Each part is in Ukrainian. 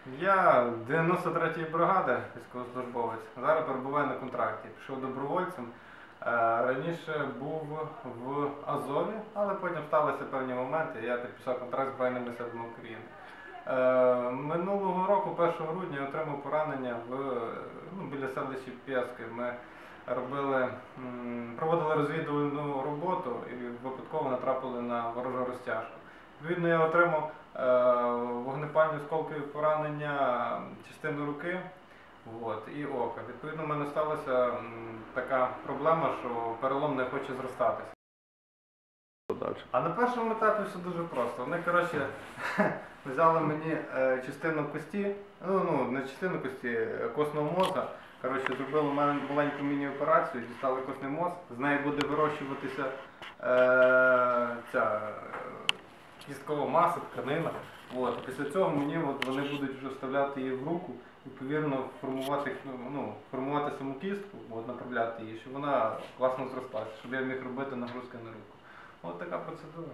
Я 93-ї бригади, військовослужбовець. Зараз перебуваю на контракті. Пішов добровольцем. Раніше був в Азові, але потім сталися певні моменти, і я підписав контракт з Збройними силами України. Минулого року, 1 грудня, я отримав поранення біля селища Пєски. Ми проводили розвідувальну роботу і випадково натрапили на ворожу розтяжку. Відповідно, я отримав вогнепальні осколкові поранення частини руки і ока. Відповідно, в мене сталася така проблема, що перелом не хоче зростатися. А на першому етапі все дуже просто. Вони, взяли мені частину кості, не частину кості, костного мозга. Зробили маленьку міні-операцію, дістали костний мозг, з неї буде вирощуватися ця кісткова маса, тканина. Після цього вони будуть вже вставляти її в руку, відповідно формувати саму кістку, направляти її, щоб вона класно зросталася, щоб я міг робити нагрузки на руку. Ось така процедура.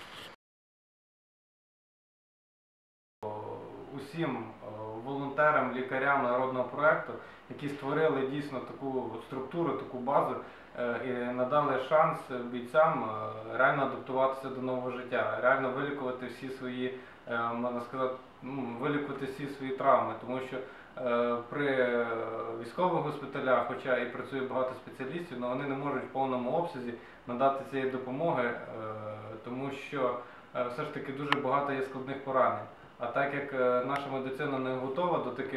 Усім волонтерам, лікарям народного проєкту, які створили дійсно таку структуру, таку базу і надали шанс бійцям реально адаптуватися до нового життя, реально вилікувати всі свої, можна сказати, вилікувати всі свої травми. Тому що при військових госпіталях, хоча і працює багато спеціалістів, але вони не можуть в повному обсязі надати цієї допомоги, тому що все ж таки дуже багато є складних поранень. А так як наша медицина не готова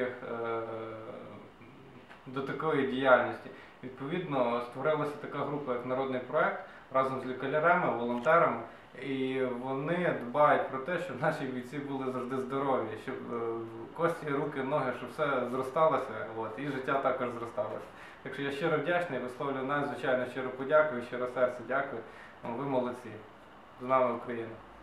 до такої діяльності, відповідно створилася така група, як Народний проєкт, разом з лікарями, волонтерами, і вони дбають про те, щоб наші бійці були завжди здорові, щоб кості, руки, ноги, щоб все зросталося, і життя також зросталося. Так що я щиро вдячний, висловлюю надзвичайно щиро подяку і щиро серце дякую. Ви молодці. З нами Україна.